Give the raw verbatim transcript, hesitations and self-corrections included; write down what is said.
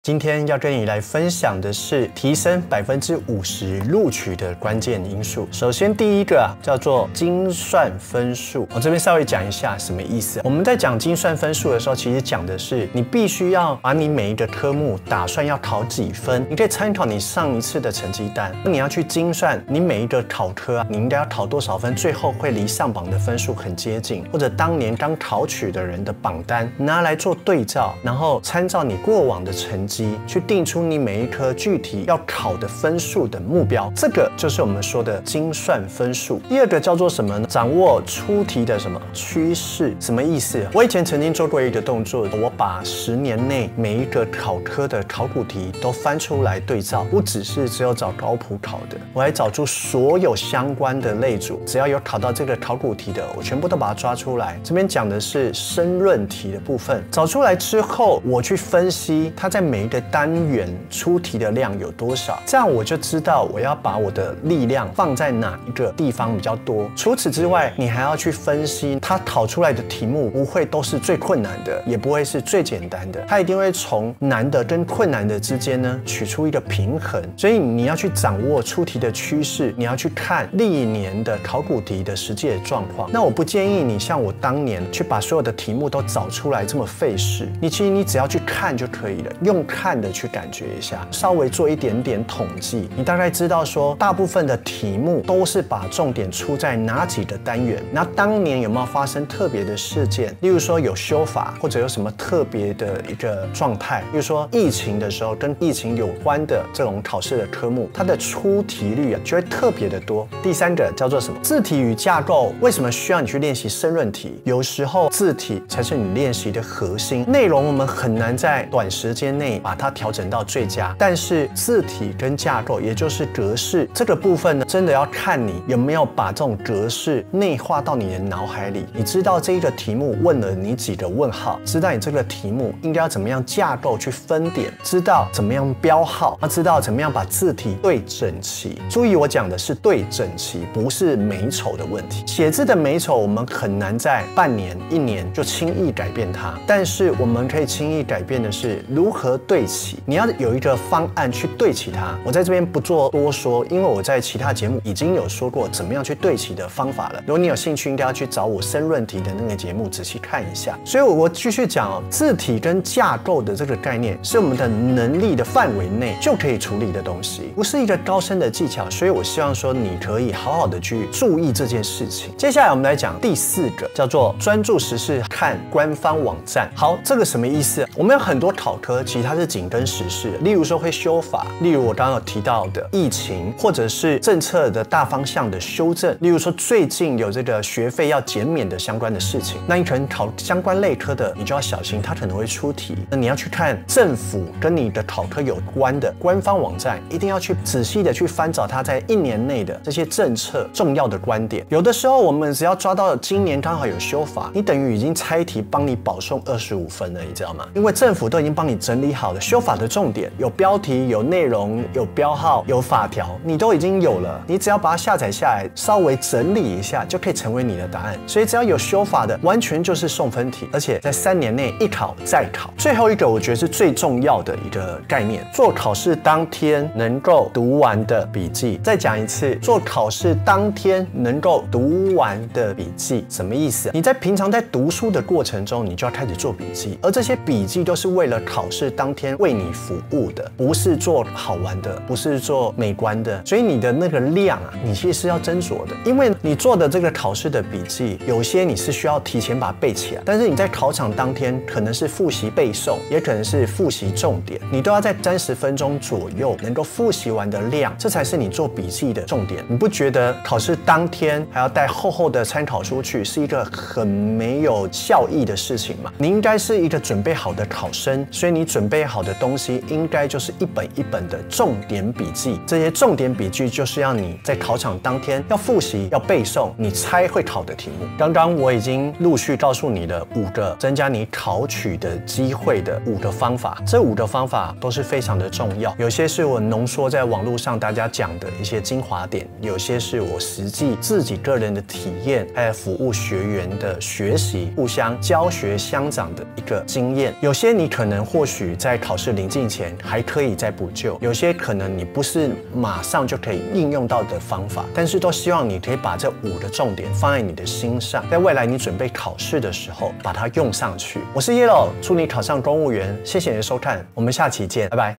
今天要跟你来分享的是提升百分之五十录取的关键因素。首先，第一个啊，叫做精算分数。我这边稍微讲一下什么意思。我们在讲精算分数的时候，其实讲的是你必须要把你每一个科目打算要考几分。你可以参考你上一次的成绩单，那你要去精算你每一个考科啊，你应该要考多少分，最后会离上榜的分数很接近，或者当年刚考取的人的榜单拿来做对照，然后参照你过往的成绩。去定出你每一科具体要考的分数的目标，这个就是我们说的精算分数。第二个叫做什么呢？掌握出题的什么趋势？什么意思？我以前曾经做过一个动作，我把十年内每一个考科的考古题都翻出来对照，不只是只有找高普考的，我还找出所有相关的类组，只要有考到这个考古题的，我全部都把它抓出来。这边讲的是申论题的部分，找出来之后，我去分析它在每一个单单元出题的量有多少，这样我就知道我要把我的力量放在哪一个地方比较多。除此之外，你还要去分析它考出来的题目不会都是最困难的，也不会是最简单的，它一定会从难的跟困难的之间呢取出一个平衡。所以你要去掌握出题的趋势，你要去看历年的考古题的实际的状况。那我不建议你像我当年去把所有的题目都找出来这么费事，你其实你只要去看就可以了，用看的去感觉一下，稍微做一点点统计，你大概知道说大部分的题目都是把重点出在哪几个单元。那当年有没有发生特别的事件？例如说有修法，或者有什么特别的一个状态，例如说疫情的时候，跟疫情有关的这种考试的科目，它的出题率啊就会特别的多。第三个叫做什么？字体与架构。为什么需要你去练习申论题？有时候字体才是你练习的核心，内容我们很难在短时间内把它调整到最佳，但是字体跟架构，也就是格式这个部分呢，真的要看你有没有把这种格式内化到你的脑海里。你知道这一个题目问了你几个问号，知道你这个题目应该要怎么样架构去分点，知道怎么样标号，知道怎么样把字体对整齐。注意，我讲的是对整齐，不是美丑的问题。写字的美丑，我们很难在半年、一年就轻易改变它，但是我们可以轻易改变的是如何对齐。你要有一个方案去对齐它，我在这边不做多说，因为我在其他节目已经有说过怎么样去对齐的方法了。如果你有兴趣，应该要去找我申论题的那个节目仔细看一下。所以我继续讲哦，字体跟架构的这个概念是我们的能力的范围内就可以处理的东西，不是一个高深的技巧。所以我希望说你可以好好的去注意这件事情。接下来我们来讲第四个，叫做专注时事看官方网站。好，这个什么意思？我们有很多考科，其实它是紧跟时事，例如说会修法，例如我刚刚有提到的疫情，或者是政策的大方向的修正，例如说最近有这个学费要减免的相关的事情，那你可能考相关类科的，你就要小心，它可能会出题。那你要去看政府跟你的考科有关的官方网站，一定要去仔细的去翻找它在一年内的这些政策重要的观点。有的时候我们只要抓到今年刚好有修法，你等于已经猜题帮你保送二十五分了，你知道吗？因为政府都已经帮你整理好了修法的重点，有标题、有内容、有标号、有法条，你都已经有了，你只要把它下载下来，稍微整理一下，就可以成为你的答案。所以只要有修法的，完全就是送分题，而且在三年内一考再考。最后一个，我觉得是最重要的一个概念，做考试当天能够读完的笔记。再讲一次，做考试当天能够读完的笔记，什么意思？你在平常在读书的过程中，你就要开始做笔记，而这些笔记都是为了考试当天为你服务的，不是做好玩的，不是做美观的。所以你的那个量啊，你其实是要斟酌的，因为你做的这个考试的笔记，有些你是需要提前把它背起来，但是你在考场当天可能是复习背诵，也可能是复习重点，你都要在三十分钟左右能够复习完的量，这才是你做笔记的重点。你不觉得考试当天还要带厚厚的参考书去，是一个很没有效益的事情吗？你应该是一个准备好的考生，所以你准备好的东西应该就是一本一本的重点笔记。这些重点笔记就是要你在考场当天要复习、要背诵，你猜会考的题目。刚刚我已经陆续告诉你了五个增加你考取的机会的五个方法，这五个方法都是非常的重要。有些是我浓缩在网络上大家讲的一些精华点，有些是我实际自己个人的体验，还有服务学员的学习，互相教学相长的一个经验。有些你可能或许在在考试临近前还可以再补救，有些可能你不是马上就可以应用到的方法，但是都希望你可以把这五个重点放在你的心上，在未来你准备考试的时候把它用上去。我是 Yellow， 祝你考上公务员，谢谢你的收看，我们下期见，拜拜。